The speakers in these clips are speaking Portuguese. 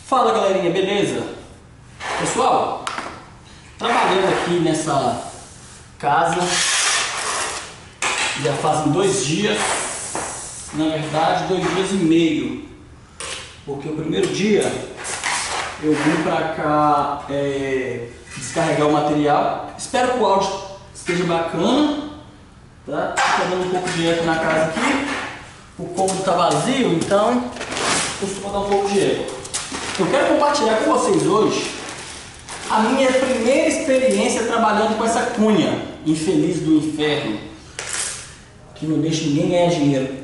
Fala galerinha, beleza? Pessoal, trabalhando aqui nessa casa já fazem 2 dias, na verdade 2 dias e meio, porque o primeiro dia eu vim pra cá descarregar o material. Espero que o áudio esteja bacana, tá? Tá dando um pouco de eco na casa aqui, o cômodo tá vazio, então costuma dar um pouco de eco. Eu quero compartilhar com vocês hoje a minha primeira experiência trabalhando com essa cunha infeliz do inferno, que não deixa ninguém ganhar dinheiro.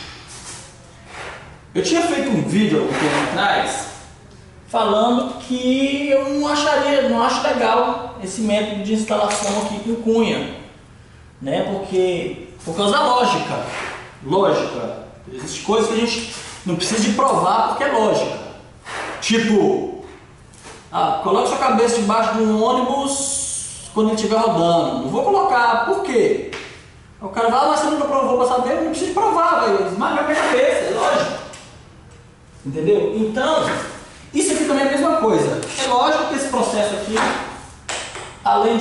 Eu tinha feito um vídeo há um tempo atrás falando que eu não acho legal esse método de instalação aqui com cunha, né? Por causa da lógica. Existem coisas que a gente não precisa de provar porque é lógica. Tipo, coloque sua cabeça debaixo de um ônibus quando ele estiver rodando. Não vou colocar, por quê? O cara vai, mas você nunca provou para saber, não precisa de provar, vai esmagar minha cabeça, é lógico. Entendeu? Então, isso aqui também é a mesma coisa. É lógico que esse processo aqui, além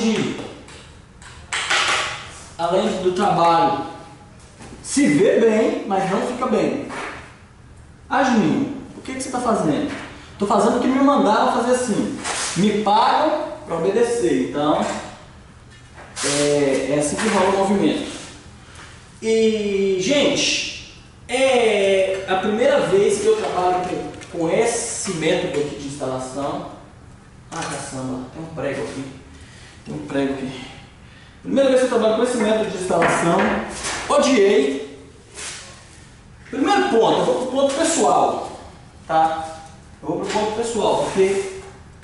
do trabalho se vê bem, mas não fica bem. Juninho, o que você está fazendo? Estou fazendo o que me mandaram fazer assim. Me pagam para obedecer. Então, é assim que rola o movimento. E, gente, é a primeira vez que eu trabalho com esse método aqui de instalação. Caçamba, tem um prego aqui. Primeira vez que eu trabalho com esse método de instalação. Odiei. Primeiro ponto, eu vou para o ponto pessoal, tá? Eu vou para o ponto pessoal, porque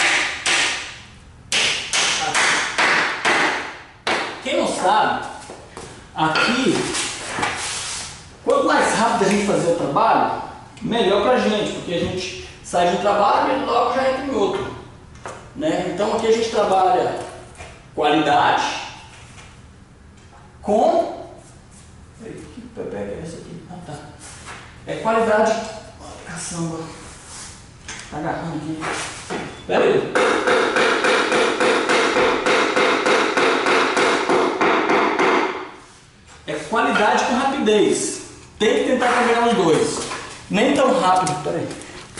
quem não sabe, aqui, quanto mais rápido a gente fazer o trabalho, melhor pra gente, porque a gente sai de um trabalho e logo já entra em outro, né? Então aqui a gente trabalha qualidade com... Que pepeca é essa aqui? Tá. É qualidade... Caçamba. Tá agarrando aqui. Pera aí. É qualidade com rapidez. Tem que tentar carregar os dois. Nem tão rápido. Pera aí.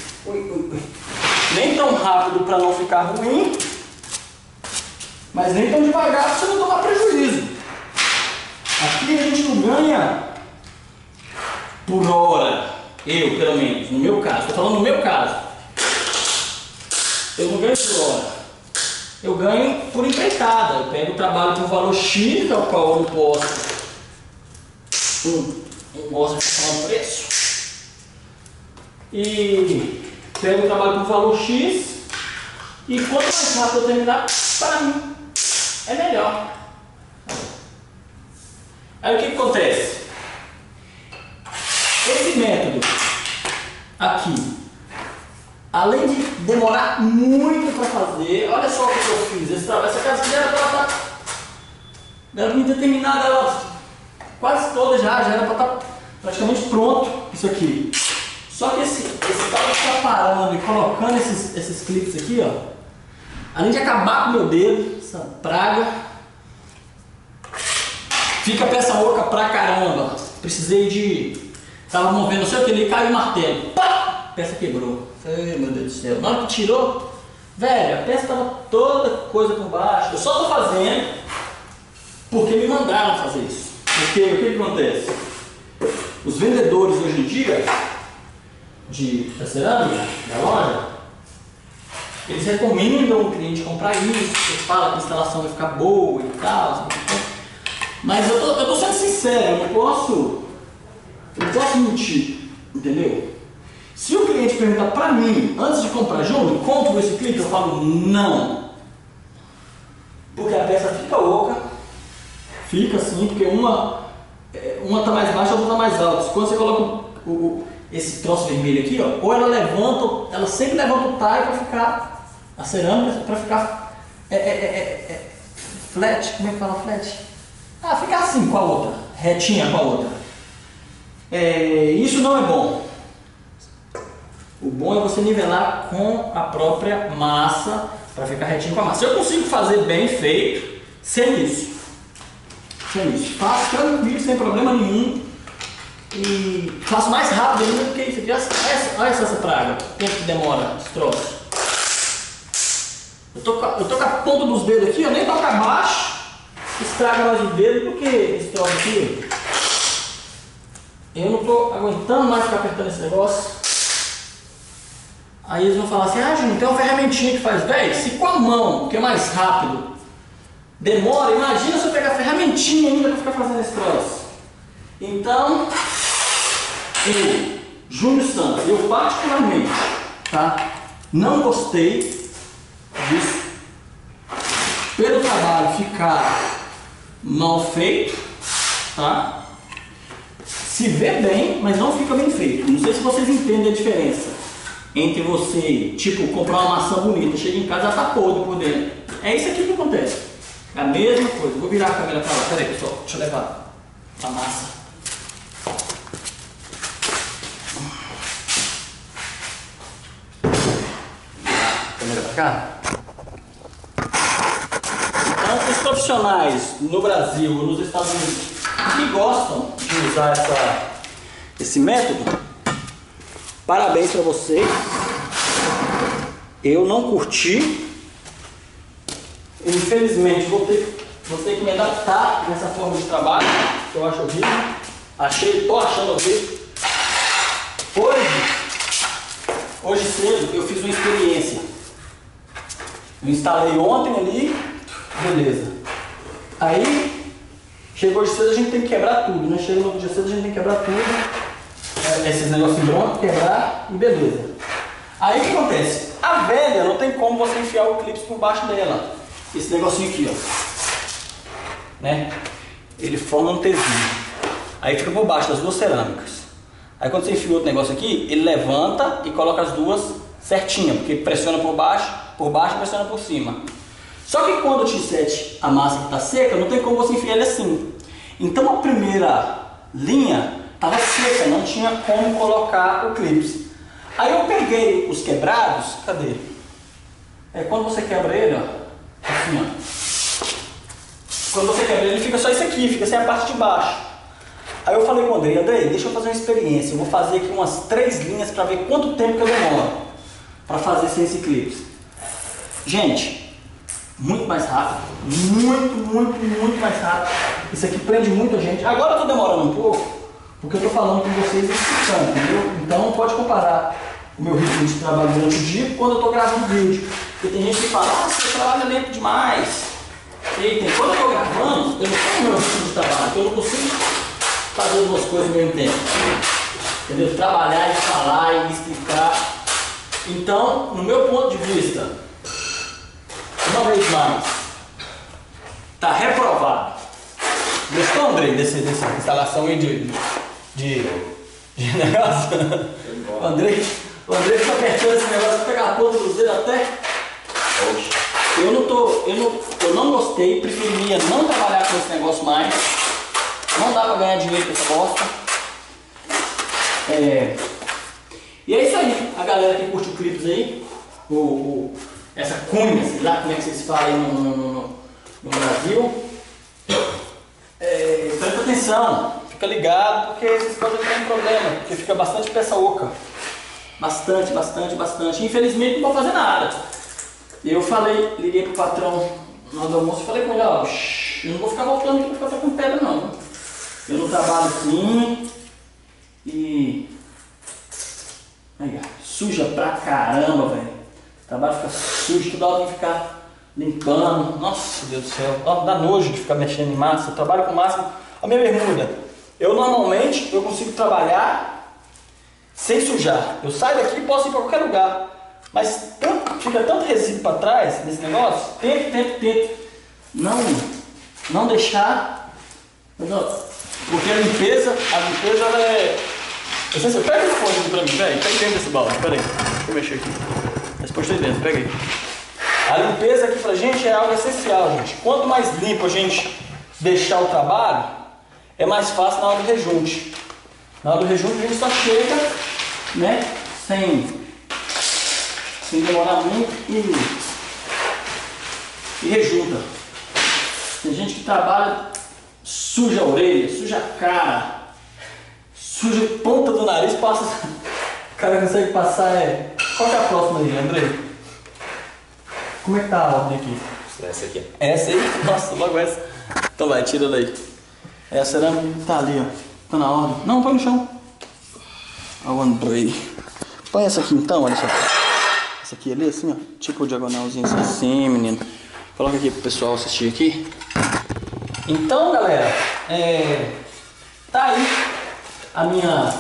Nem tão rápido para não ficar ruim, mas nem tão devagar para você não tomar prejuízo. Aqui a gente não ganha por hora. Eu, pelo menos, no meu caso. Estou falando no meu caso. Eu não ganho por hora. Eu ganho por empreitada. Eu pego o trabalho por valor X, ao qual eu não posso. Não gosto de falar um preço. E pego o trabalho por valor X. E quanto mais rápido eu terminar, para mim, é melhor. Aí o que acontece? Esse método aqui, além de demorar muito para fazer, olha só o que eu fiz. Essa casa já era muito determinada, ela quase toda já era para estar praticamente pronto isso aqui. Só que esse cara está parando e colocando esses clipes aqui, ó, além de acabar com o meu dedo, essa praga, fica peça oca pra caramba. Precisei de... Tava movendo, não sei o que, ele caiu o martelo. Pá! A peça quebrou. Ai, meu Deus do céu. Na hora que tirou, velho, a peça tava toda coisa por baixo. Eu só tô fazendo porque me mandaram fazer isso. Porque o que acontece? Os vendedores hoje em dia da cerâmica, da loja, eles recomendam o cliente comprar isso, eles falam que a instalação vai ficar boa e tal. Mas eu tô sendo sincero, eu não posso mentir, entendeu? Se o cliente perguntar pra mim, antes de comprar, Júnior, compro esse clipe, eu falo não. Porque a peça fica oca, fica assim, porque uma tá mais baixa, a outra tá mais alta. Quando você coloca esse troço vermelho aqui, ó, ou ela sempre levanta o tile pra ficar, a cerâmica, pra ficar flat, como é que fala flat? Ficar assim com a outra, retinha com a outra. Isso não é bom. O bom é você nivelar com a própria massa para ficar retinho com a massa. Eu consigo fazer bem feito sem isso. Sem isso. Faço tranquilo, sem problema nenhum. E faço mais rápido ainda do que isso aqui. Olha essa praga. O tempo que demora esse troço. Eu tô com a ponta dos dedos aqui, eu nem toco abaixo. Estraga mais o dedo do que esse troço aqui. Eu não tô aguentando mais ficar apertando esse negócio. Aí eles vão falar assim, ah, Júnior, tem uma ferramentinha que faz, velho, se com a mão, que é mais rápido, demora, imagina se eu pegar a ferramentinha ainda para ficar fazendo esse troço. Então, eu, Júnior Santos, eu particularmente, tá, não gostei disso, pelo trabalho ficar mal feito, tá? Se vê bem, mas não fica bem feito. Não sei se vocês entendem a diferença entre você, tipo, comprar uma maçã bonita, chega em casa e já tá podre por dentro. É isso aqui que acontece. É a mesma coisa. Vou virar a câmera pra lá. Pera aí, pessoal. Deixa eu levar a massa. Câmera pra cá. Então, os profissionais no Brasil, nos Estados Unidos, que gostam de usar esse método, parabéns para vocês. Eu não curti. Infelizmente vou ter que me adaptar nessa forma de trabalho, que eu acho horrível. Tô achando horrível. Hoje cedo eu fiz uma experiência. Eu instalei ontem ali, beleza. Aí chegou hoje cedo, a gente tem que quebrar tudo, né? Chega no outro dia cedo, a gente tem que quebrar tudo. Esses negocinhos brancos, quebrar e beleza. Aí o que acontece? A velha não tem como você enfiar o clipe por baixo dela. Esse negocinho aqui, ó. Né? Ele forma um Tzinho. Aí fica por baixo das duas cerâmicas. Aí quando você enfia o outro negócio aqui, ele levanta e coloca as duas certinhas, porque pressiona por baixo e pressiona por cima. Só que quando o T7, a massa que está seca, não tem como você enfiar ele assim. Então a primeira linha estava seca, não tinha como colocar o clipe. Aí eu peguei os quebrados, cadê? Quando você quebra ele, ó, assim, ó. Quando você quebra ele, fica só isso aqui, fica sem a parte de baixo. Aí eu falei com o Andrei, deixa eu fazer uma experiência. Eu vou fazer aqui umas 3 linhas para ver quanto tempo que eu demoro para fazer sem esse clipe. Gente, muito mais rápido, muito mais rápido. Isso aqui prende muito a gente. Agora eu tô demorando um pouco, porque eu tô falando com vocês explicando, entendeu? Então pode comparar o meu ritmo de trabalho durante o dia quando eu tô gravando vídeo. Porque tem gente que fala, ah, você trabalha lento demais. E quando eu tô gravando, eu não tenho o meu ritmo de trabalho, então eu não consigo fazer as duas coisas ao mesmo tempo. Entendeu? Trabalhar e falar e explicar. Então, no meu ponto de vista, uma vez mais, está reprovado. Gostou, Andrei, dessa instalação aí de negócio? O Andrei fica apertando esse negócio para pegar a ponta dos dedos até. Eu não gostei, preferiria não trabalhar com esse negócio mais. Não dá para ganhar dinheiro com essa bosta. E é isso aí, a galera que curte o clipes aí, essa cunha, sei lá como é que vocês falam aí no Brasil. Presta atenção, fica ligado, porque vocês podem ter um problema, porque fica bastante peça oca. Bastante. Infelizmente não vou fazer nada. Eu liguei pro patrão na hora do almoço e falei com ele, ó, eu não vou ficar voltando aqui pra ficar com pedra não. Eu não trabalho assim e... Aí, suja pra caramba, velho. O trabalho fica sujo, toda hora tem que ficar limpando. Nossa, Deus do céu. Dá nojo de ficar mexendo em massa. Eu trabalho com massa. A minha bermuda. Eu normalmente consigo trabalhar sem sujar. Eu saio daqui e posso ir pra qualquer lugar. Mas fica tanto resíduo pra trás nesse negócio. Tento. Não deixar. Porque a limpeza ela é... Eu sei se eu pego o fone aqui pra mim, velho. Pega dentro desse balde, pera aí. Deixa eu mexer aqui. Mas põe aí dentro, pega aí. A limpeza aqui pra gente é algo essencial, gente. Quanto mais limpo a gente deixar o trabalho, é mais fácil na hora do rejunte. Na hora do rejunte a gente só chega, né, sem sem demorar muito e rejunta. Tem gente que trabalha, suja a orelha, suja a cara, suja a ponta do nariz, passa. O cara consegue passar. Qual que é a próxima aí, Andrei? Como é que tá a ordem aqui? Essa aqui. Essa aí? Nossa, logo essa. Então vai, tira daí. Essa cerâmica tá ali, ó. Tá na ordem. Não, põe no chão. Ó, o Andrei. Põe essa aqui então, olha só. Essa aqui ali, assim, ó. Tipo o diagonalzinho assim, menino. Coloca aqui pro pessoal assistir aqui. Então, galera, tá aí a minha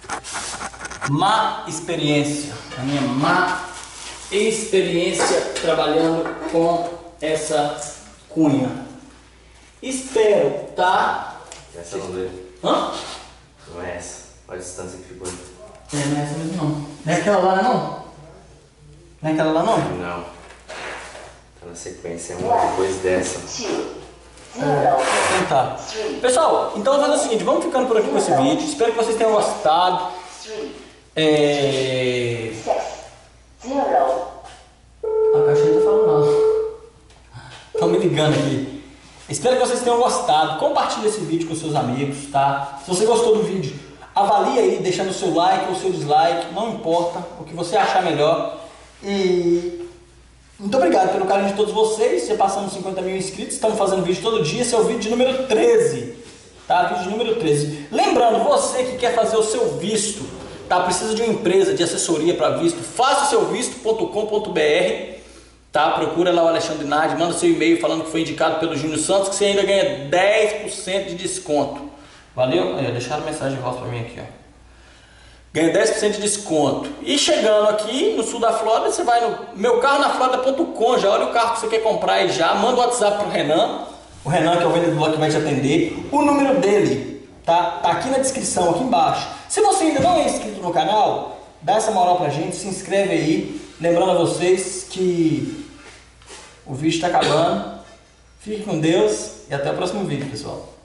má experiência. A minha má experiência trabalhando com essa cunha. Espero, tá? Essa não deu. Hã? Não é essa. Olha a distância que ficou. Não é essa mesmo não. Não é aquela lá não? Não é aquela lá não? Não. Tá na sequência, uma depois dessa. Então tá. Pessoal, então vamos fazer o seguinte, vamos ficando por aqui com esse vídeo. Espero que vocês tenham gostado. A caixinha tá falando não. Estão me ligando aqui. Espero que vocês tenham gostado. Compartilhe esse vídeo com seus amigos, tá? Se você gostou do vídeo, avalie aí, deixando o seu like ou o seu dislike. Não importa, o que você achar melhor. E muito obrigado pelo carinho de todos vocês. Já passamos 50 mil inscritos. Estamos fazendo vídeo todo dia. Esse é o vídeo de número 13. Tá? Vídeo de número 13. Lembrando, você que quer fazer o seu visto, tá? Precisa de uma empresa de assessoria para visto, faça o seu visto.com.br. Tá? Procura lá o Alexandre Nardi, manda seu e-mail falando que foi indicado pelo Júnior Santos, que você ainda ganha 10% de desconto. Valeu? Aí, deixaram mensagem de voz para mim aqui, ó. Ganha 10% de desconto. E chegando aqui no sul da Flórida, você vai no meucarronaflorida.com, já olha o carro que você quer comprar e já manda o WhatsApp pro Renan. O Renan, que é o vendedor que vai te atender. O número dele tá aqui na descrição, aqui embaixo. Se você ainda não é inscrito no canal, dá essa moral pra gente, se inscreve aí. Lembrando a vocês que o vídeo está acabando. Fique com Deus e até o próximo vídeo, pessoal.